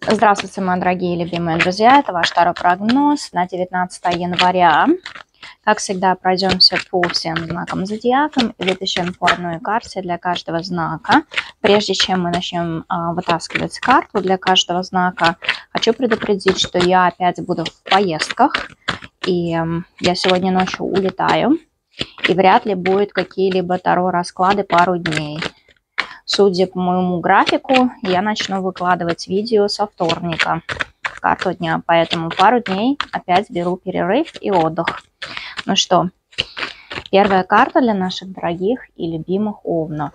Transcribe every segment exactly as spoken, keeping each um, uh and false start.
Здравствуйте, мои дорогие любимые друзья! Это ваш второй прогноз на девятнадцатое января. Как всегда, пройдемся по всем знакам зодиака и вытащим по одной карте для каждого знака. Прежде чем мы начнем а, вытаскивать карту для каждого знака, хочу предупредить, что я опять буду в поездках. И э, я сегодня ночью улетаю. И вряд ли будет какие-либо таро-расклады пару дней. Судя по моему графику, я начну выкладывать видео со вторника, карту дня. Поэтому пару дней опять беру перерыв и отдых. Ну что, первая карта для наших дорогих и любимых овнов.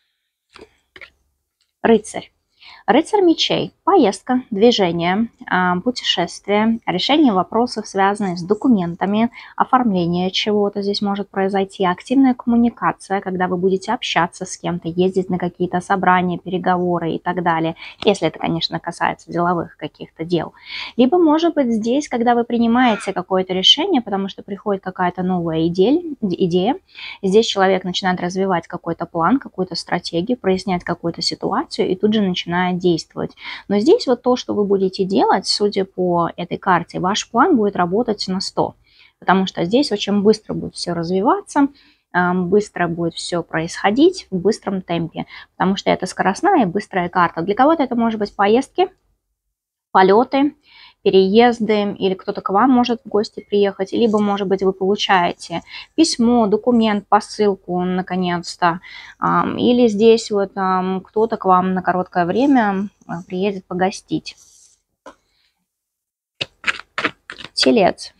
Рыцарь. Рыцарь мечей. Поездка, движение, путешествие, решение вопросов, связанных с документами, оформление чего-то здесь может произойти, активная коммуникация, когда вы будете общаться с кем-то, ездить на какие-то собрания, переговоры и так далее, если это, конечно, касается деловых каких-то дел. Либо, может быть, здесь, когда вы принимаете какое-то решение, потому что приходит какая-то новая идея, идея, здесь человек начинает развивать какой-то план, какую-то стратегию, прояснять какую-то ситуацию и тут же начинает действовать. Но здесь вот то, что вы будете делать, судя по этой карте, ваш план будет работать на сто, потому что здесь очень быстро будет все развиваться, быстро будет все происходить в быстром темпе, потому что это скоростная и быстрая карта. Для кого-то это может быть поездки, полеты, переезды, или кто-то к вам может в гости приехать, либо, может быть, вы получаете письмо, документ, посылку, наконец-то, или здесь вот кто-то к вам на короткое время приедет погостить. Телец.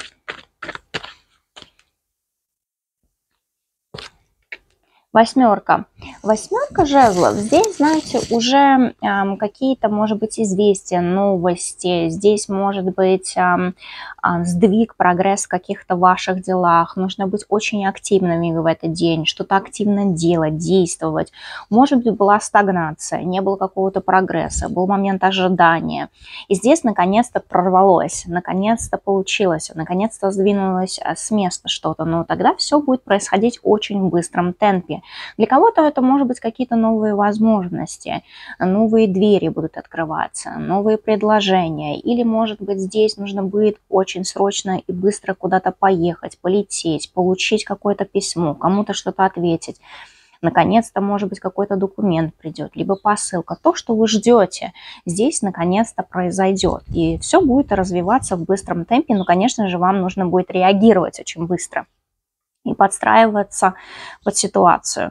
Восьмерка. Восьмерка жезлов. Здесь, знаете, уже э, какие-то, может быть, известия, новости. Здесь может быть э, э, сдвиг, прогресс в каких-то ваших делах. Нужно быть очень активными в этот день, что-то активно делать, действовать. Может быть, была стагнация, не было какого-то прогресса, был момент ожидания. И здесь, наконец-то, прорвалось, наконец-то получилось, наконец-то сдвинулось с места что-то. Но тогда все будет происходить в очень быстром темпе. Для кого-то это может быть какие-то новые возможности, новые двери будут открываться, новые предложения. Или, может быть, здесь нужно будет очень срочно и быстро куда-то поехать, полететь, получить какое-то письмо, кому-то что-то ответить. Наконец-то, может быть, какой-то документ придет, либо посылка. То, что вы ждете, здесь наконец-то произойдет. И все будет развиваться в быстром темпе. Но, конечно же, вам нужно будет реагировать очень быстро и подстраиваться под ситуацию.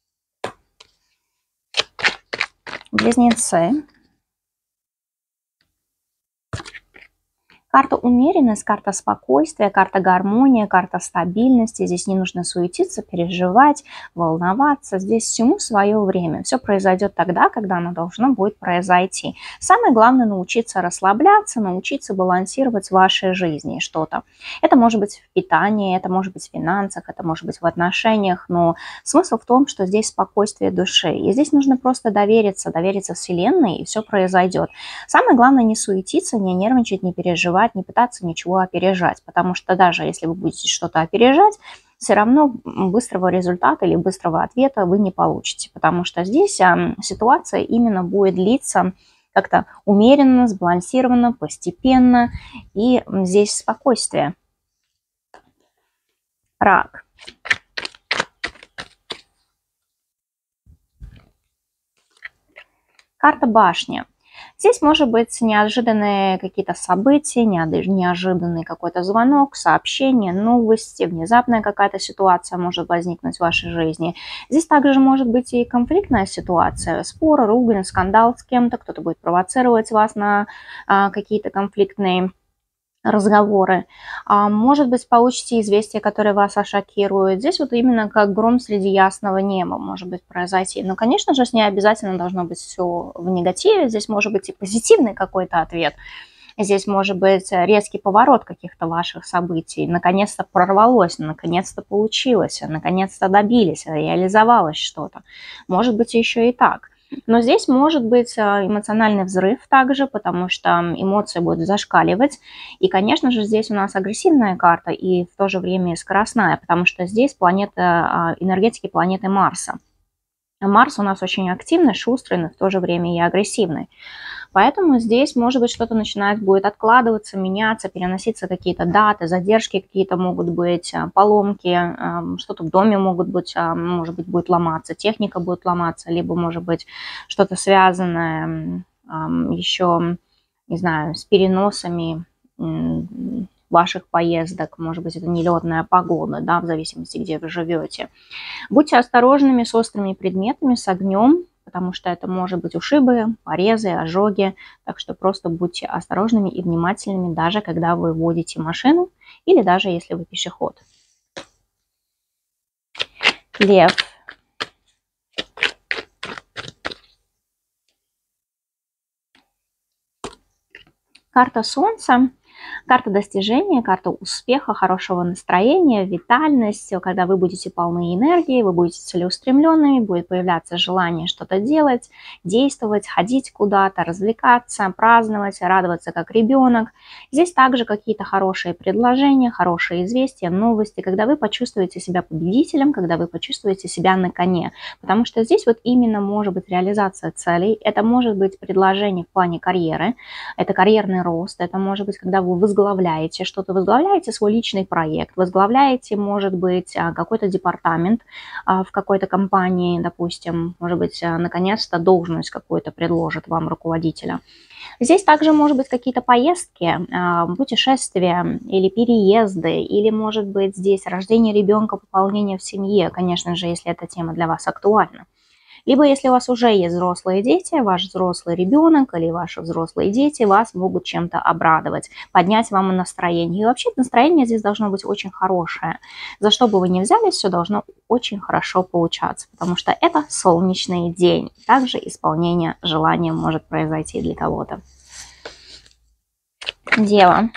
Близнецы. Карта умеренность, карта спокойствия, карта гармония, карта стабильности. Здесь не нужно суетиться, переживать, волноваться. Здесь всему свое время. Все произойдет тогда, когда оно должно будет произойти. Самое главное научиться расслабляться, научиться балансировать в вашей жизни что-то. Это может быть в питании, это может быть в финансах, это может быть в отношениях. Но смысл в том, что здесь спокойствие души. И здесь нужно просто довериться, довериться Вселенной, и все произойдет. Самое главное не суетиться, не нервничать, не переживать, не пытаться ничего опережать, потому что даже если вы будете что-то опережать, все равно быстрого результата или быстрого ответа вы не получите, потому что здесь ситуация именно будет длиться как-то умеренно, сбалансированно, постепенно, и здесь спокойствие. Рак. Карта башни. Здесь может быть неожиданные какие-то события, неожиданный какой-то звонок, сообщение, новости, внезапная какая-то ситуация может возникнуть в вашей жизни. Здесь также может быть и конфликтная ситуация, спор, ругань, скандал с кем-то, кто-то будет провоцировать вас на а, какие-то конфликтные разговоры. А, может быть, получите известия, которые вас шокируют. Здесь вот именно как гром среди ясного неба может быть произойти. Но, конечно же, не обязательно должно быть все в негативе. Здесь может быть и позитивный какой-то ответ. Здесь может быть резкий поворот каких-то ваших событий. Наконец-то прорвалось, наконец-то получилось, наконец-то добились, реализовалось что-то. Может быть, еще и так. Но здесь может быть эмоциональный взрыв также, потому что эмоции будут зашкаливать. И, конечно же, здесь у нас агрессивная карта и в то же время скоростная, потому что здесь планета, энергетики планеты Марса. Марс у нас очень активный, шустрый, но в то же время и агрессивный. Поэтому здесь, может быть, что-то начинает будет откладываться, меняться, переноситься какие-то даты, задержки какие-то могут быть, поломки, что-то в доме могут быть, может быть, будет ломаться, техника будет ломаться, либо, может быть, что-то связанное еще, не знаю, с переносами ваших поездок, может быть, это нелетная погода, да, в зависимости, где вы живете. Будьте осторожными с острыми предметами, с огнем, потому что это может быть ушибы, порезы, ожоги. Так что просто будьте осторожными и внимательными, даже когда вы водите машину или даже если вы пешеход. Лев. Карта Солнца. Карта достижения, карта успеха, хорошего настроения, витальность. Когда вы будете полны энергии, вы будете целеустремленными, будет появляться желание что-то делать, действовать, ходить куда-то, развлекаться, праздновать, радоваться как ребенок. Здесь также какие-то хорошие предложения, хорошие известия, новости, когда вы почувствуете себя победителем, когда вы почувствуете себя на коне. Потому что здесь вот именно может быть реализация целей, это может быть предложение в плане карьеры, это карьерный рост, это может быть, когда вы возглавляете что-то, возглавляете свой личный проект, возглавляете, может быть, какой-то департамент в какой-то компании, допустим, может быть, наконец-то должность какую-то предложит вам руководителя. Здесь также может быть какие-то поездки, путешествия или переезды, или может быть здесь рождение ребенка, пополнение в семье, конечно же, если эта тема для вас актуальна. Либо если у вас уже есть взрослые дети, ваш взрослый ребенок или ваши взрослые дети вас могут чем-то обрадовать, поднять вам настроение. И вообще настроение здесь должно быть очень хорошее. За что бы вы ни взялись, все должно очень хорошо получаться, потому что это солнечный день. Также исполнение желания может произойти для кого-то. Дева.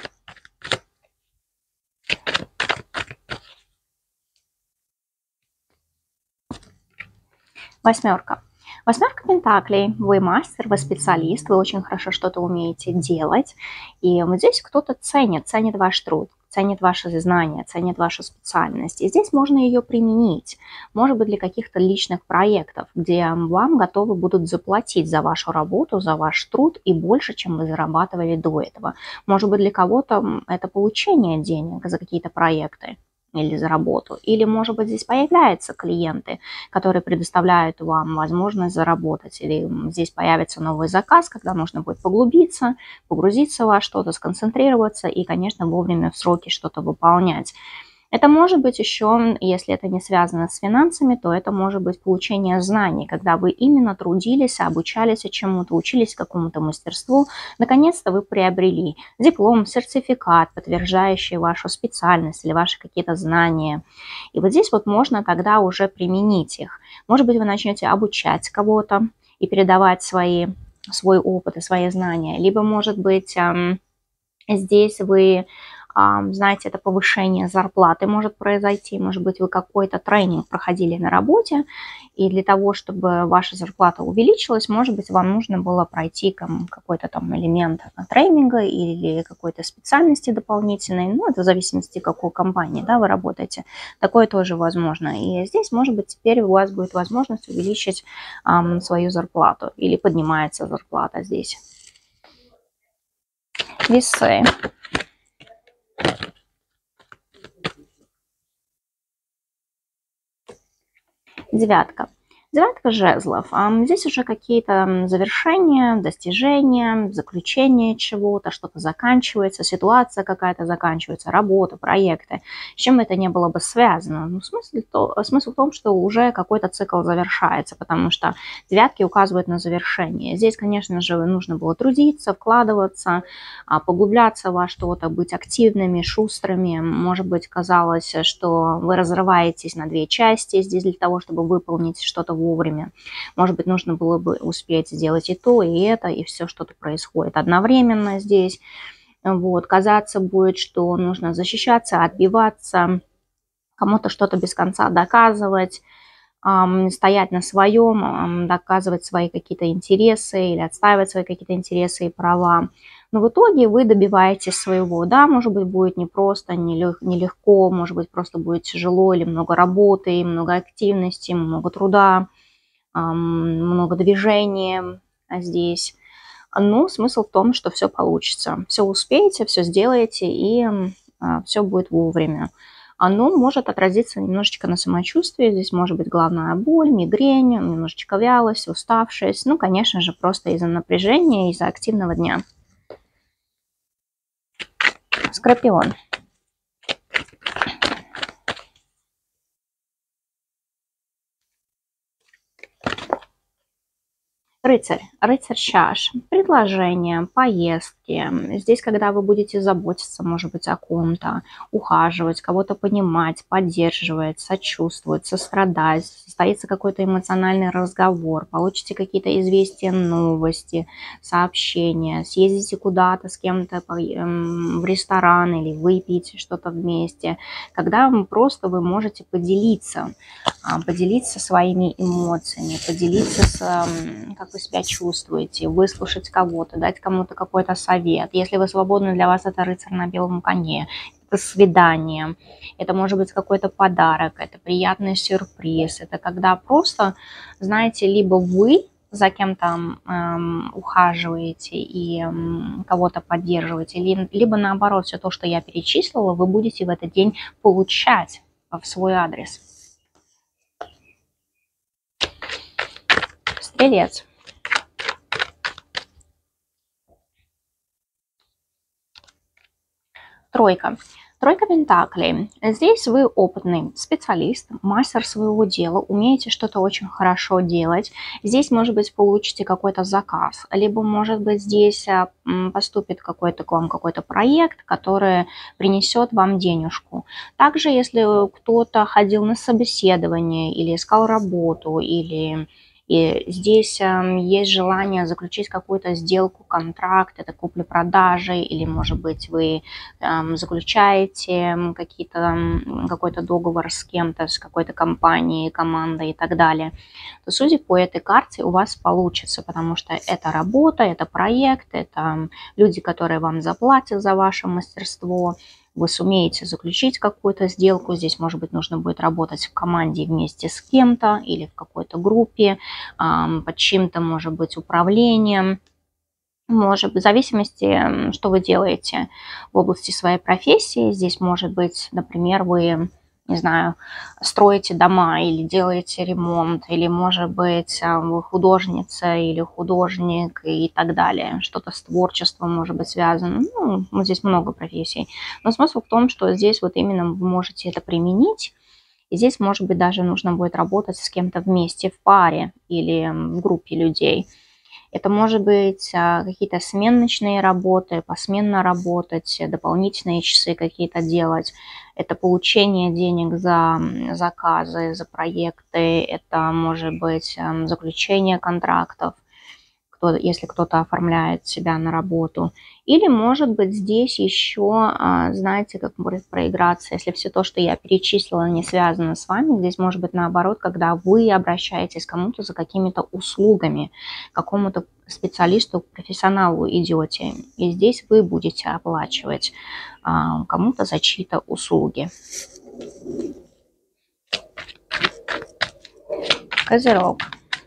Восьмерка. Восьмерка пентаклей. Вы мастер, вы специалист, вы очень хорошо что-то умеете делать. И вот здесь кто-то ценит, ценит ваш труд, ценит ваши знания, ценит вашу специальность. И здесь можно ее применить. Может быть, для каких-то личных проектов, где вам готовы будут заплатить за вашу работу, за ваш труд и больше, чем вы зарабатывали до этого. Может быть, для кого-то это получение денег за какие-то проекты или за работу. Или, может быть, здесь появляются клиенты, которые предоставляют вам возможность заработать. Или здесь появится новый заказ, когда нужно будет поглубиться, погрузиться во что-то, сконцентрироваться и, конечно, вовремя в сроки что-то выполнять. Это может быть еще, если это не связано с финансами, то это может быть получение знаний, когда вы именно трудились, обучались чему-то, учились какому-то мастерству. Наконец-то вы приобрели диплом, сертификат, подтверждающий вашу специальность или ваши какие-то знания. И вот здесь вот можно тогда уже применить их. Может быть, вы начнете обучать кого-то и передавать свои, свой опыт и свои знания. Либо, может быть, здесь вы... знаете, это повышение зарплаты может произойти, может быть, вы какой-то тренинг проходили на работе, и для того, чтобы ваша зарплата увеличилась, может быть, вам нужно было пройти какой-то там элемент тренинга или какой-то специальности дополнительной, ну, это в зависимости, какой компании, да, вы работаете, такое тоже возможно. И здесь, может быть, теперь у вас будет возможность увеличить um, свою зарплату, или поднимается зарплата здесь. Весы. Девятка. Девятка жезлов. Здесь уже какие-то завершения, достижения, заключение чего-то, что-то заканчивается, ситуация какая-то заканчивается, работа, проекты. С чем это не было бы связано? Ну, смысл, то, смысл в том, что уже какой-то цикл завершается, потому что девятки указывают на завершение. Здесь, конечно же, нужно было трудиться, вкладываться, поглубляться во что-то, быть активными, шустрыми. Может быть, казалось, что вы разрываетесь на две части здесь для того, чтобы выполнить что-то вовремя. Может быть, нужно было бы успеть сделать и то, и это, и все что-то происходит одновременно здесь. Вот. Казаться будет, что нужно защищаться, отбиваться, кому-то что-то без конца доказывать, эм, стоять на своем, эм, доказывать свои какие-то интересы или отстаивать свои какие-то интересы и права. Но в итоге вы добиваетесь своего. Да, может быть, будет непросто, нелегко, может быть, просто будет тяжело или много работы, много активности, много труда. много движения здесь. Но смысл в том, что все получится. Все успеете, все сделаете, и все будет вовремя. Оно может отразиться немножечко на самочувствии. Здесь может быть головная боль, мигрень, немножечко вялость, уставшесть. Ну, конечно же, просто из-за напряжения, из-за активного дня. Скорпион. Рыцарь, рыцарь чаш, предложения, поездки. Здесь, когда вы будете заботиться, может быть, о ком-то, ухаживать, кого-то понимать, поддерживать, сочувствовать, сострадать, состоится какой-то эмоциональный разговор, получите какие-то известия, новости, сообщения, съездите куда-то с кем-то в ресторан или выпьете что-то вместе, когда просто вы можете поделиться, поделиться своими эмоциями, поделиться с, как вы себя чувствуете, выслушать кого-то, дать кому-то какой-то совет. Если вы свободны, для вас это рыцарь на белом коне, это свидание, это может быть какой-то подарок, это приятный сюрприз, это когда просто, знаете, либо вы за кем-то эм, ухаживаете и эм, кого-то поддерживаете, ли, либо наоборот, все то, что я перечислила, вы будете в этот день получать в свой адрес. Стрелец. Тройка. Тройка пентаклей. Здесь вы опытный специалист, мастер своего дела, умеете что-то очень хорошо делать. Здесь, может быть, получите какой-то заказ, либо, может быть, здесь поступит какой-то к вам какой-то проект, который принесет вам денежку. Также, если кто-то ходил на собеседование или искал работу, или... И здесь э, есть желание заключить какую-то сделку, контракт, это купли-продажи, или, может быть, вы э, заключаете какие-то, какой-то договор с кем-то, с какой-то компанией, командой и так далее. То, судя по этой карте, у вас получится, потому что это работа, это проект, это люди, которые вам заплатят за ваше мастерство. Вы сумеете заключить какую-то сделку. Здесь, может быть, нужно будет работать в команде вместе с кем-то или в какой-то группе, под чьим-то, может быть, управлением. Может быть, в зависимости, что вы делаете в области своей профессии. Здесь, может быть, например, вы... не знаю, строите дома или делаете ремонт, или, может быть, вы художница или художник и так далее. Что-то с творчеством, может быть, связано. Ну, вот здесь много профессий. Но смысл в том, что здесь вот именно вы можете это применить. И здесь, может быть, даже нужно будет работать с кем-то вместе, в паре или в группе людей. Это может быть какие-то сменочные работы, посменно работать, дополнительные часы какие-то делать. Это получение денег за заказы, за проекты. Это может быть заключение контрактов, если кто-то оформляет себя на работу. Или, может быть, здесь еще, знаете, как может проиграться, если все то, что я перечислила, не связано с вами. Здесь может быть наоборот, когда вы обращаетесь к кому-то за какими-то услугами, к какому-то специалисту, к профессионалу идете. И здесь вы будете оплачивать кому-то за чьи-то услуги. Козерог.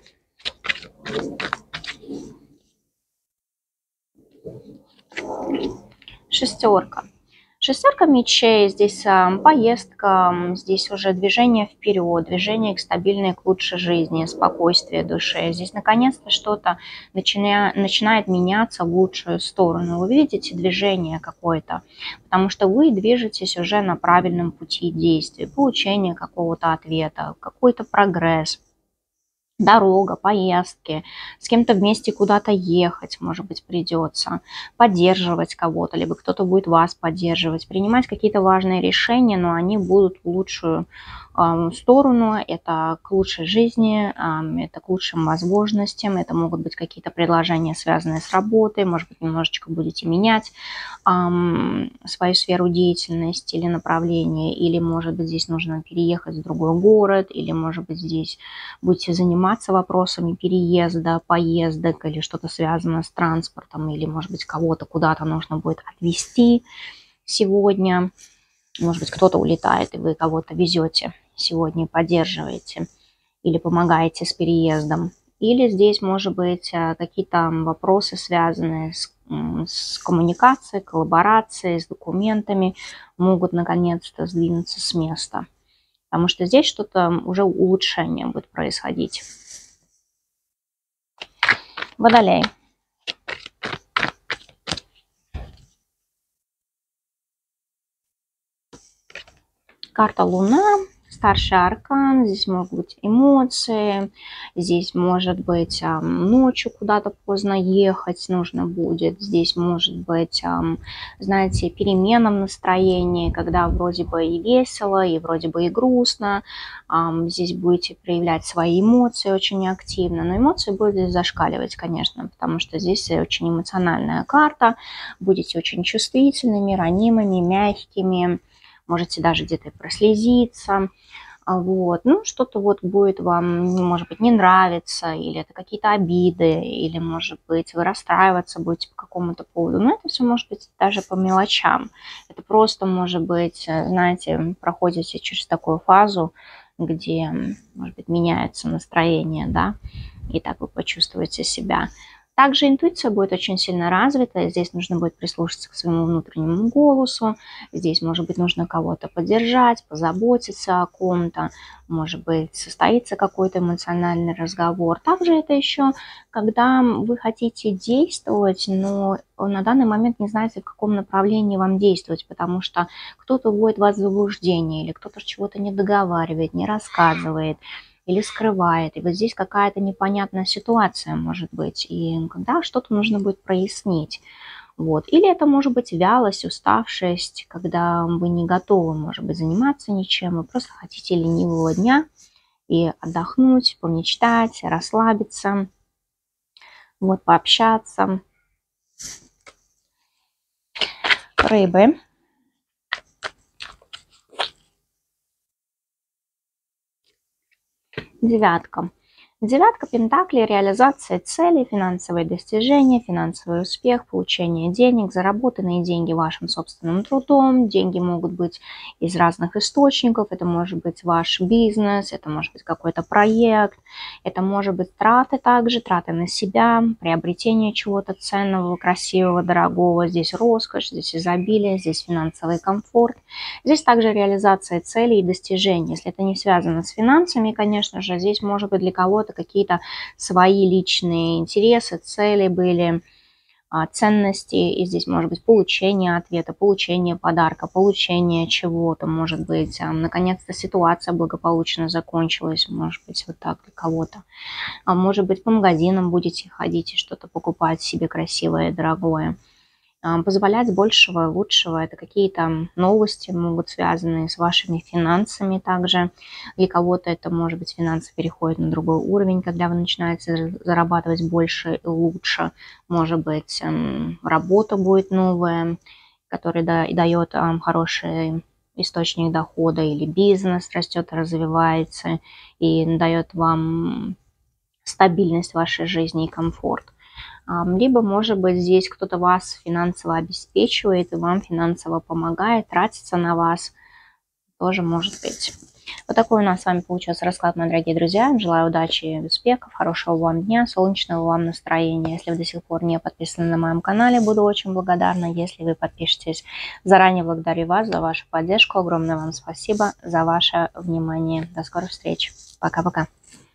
Шестерка. Шестерка мечей, здесь поездка, здесь уже движение вперед, движение к стабильной, к лучшей жизни, спокойствие души. Здесь наконец-то что-то начиная, начинает меняться в лучшую сторону. Вы видите движение какое-то, потому что вы движетесь уже на правильном пути действий, получение какого-то ответа, какой-то прогресс. Дорога, поездки, с кем-то вместе куда-то ехать, может быть, придется, поддерживать кого-то, либо кто-то будет вас поддерживать, принимать какие-то важные решения, но они будут в лучшую э, сторону, это к лучшей жизни, э, это к лучшим возможностям, это могут быть какие-то предложения, связанные с работой, может быть, немножечко будете менять э, свою сферу деятельности или направление, или, может быть, здесь нужно переехать в другой город, или, может быть, здесь будете заниматься вопросами переезда, поездок или что-то связано с транспортом, или, может быть, кого-то куда-то нужно будет отвезти сегодня. Может быть, кто-то улетает, и вы кого-то везете сегодня, поддерживаете. или помогаете с переездом. Или здесь, может быть, какие-то вопросы, связанные с, с коммуникацией, коллаборацией, с документами, могут наконец-то сдвинуться с места. Потому что здесь что-то уже улучшение будет происходить. Водолей. Карта Луна, старший аркан, здесь могут быть эмоции, здесь может быть ночью куда-то поздно ехать нужно будет, здесь может быть, знаете, перемена в настроении, когда вроде бы и весело, и вроде бы и грустно, здесь будете проявлять свои эмоции очень активно, но эмоции будут зашкаливать, конечно, потому что здесь очень эмоциональная карта, будете очень чувствительными, ранимыми, мягкими, можете даже где-то прослезиться, вот, ну, что-то вот будет вам, может быть, не нравиться, или это какие-то обиды, или, может быть, вы расстраиваться будете по какому-то поводу, но это все может быть даже по мелочам, это просто, может быть, знаете, проходите через такую фазу, где, может быть, меняется настроение, да, и так вы почувствуете себя. Также интуиция будет очень сильно развита, здесь нужно будет прислушаться к своему внутреннему голосу, здесь, может быть, нужно кого-то поддержать, позаботиться о ком-то, может быть, состоится какой-то эмоциональный разговор. Также это еще, когда вы хотите действовать, но на данный момент не знаете, в каком направлении вам действовать, потому что кто-то вводит вас в заблуждение, или кто-то чего-то не договаривает, не рассказывает, или скрывает. И вот здесь какая-то непонятная ситуация может быть. И когда что-то нужно будет прояснить. Вот. Или это может быть вялость, уставшесть, когда вы не готовы, может быть, заниматься ничем. Вы просто хотите ленивого дня и отдохнуть, помечтать, расслабиться, вот, пообщаться. Рыбы. Девятка. Девятка пентаклей, реализация целей, финансовые достижения, финансовый успех, получение денег, заработанные деньги вашим собственным трудом. Деньги могут быть из разных источников. Это может быть ваш бизнес, это может быть какой-то проект, это может быть траты также, траты на себя, приобретение чего-то ценного, красивого, дорогого. Здесь роскошь, здесь изобилие, здесь финансовый комфорт. Здесь также реализация целей и достижений. Если это не связано с финансами, конечно же, здесь может быть для кого-то какие-то свои личные интересы, цели были, ценности, и здесь может быть получение ответа, получение подарка, получение чего-то, может быть, наконец-то ситуация благополучно закончилась, может быть, вот так для кого-то. А может быть, по магазинам будете ходить и что-то покупать себе красивое, дорогое. Позволять большего, лучшего. Это какие-то новости могут связаны с вашими финансами также. Для кого-то это, может быть, финансы переходят на другой уровень, когда вы начинаете зарабатывать больше и лучше. Может быть, работа будет новая, которая дает хороший источник дохода, или бизнес растет, развивается и дает вам стабильность в вашей жизни и комфорт. Либо, может быть, здесь кто-то вас финансово обеспечивает и вам финансово помогает, тратится на вас. Тоже может быть. Вот такой у нас с вами получился расклад, мои дорогие друзья. Желаю удачи, успехов, хорошего вам дня, солнечного вам настроения. Если вы до сих пор не подписаны на моем канале, буду очень благодарна, если вы подпишетесь. Заранее благодарю вас за вашу поддержку. Огромное вам спасибо за ваше внимание. До скорых встреч. Пока-пока.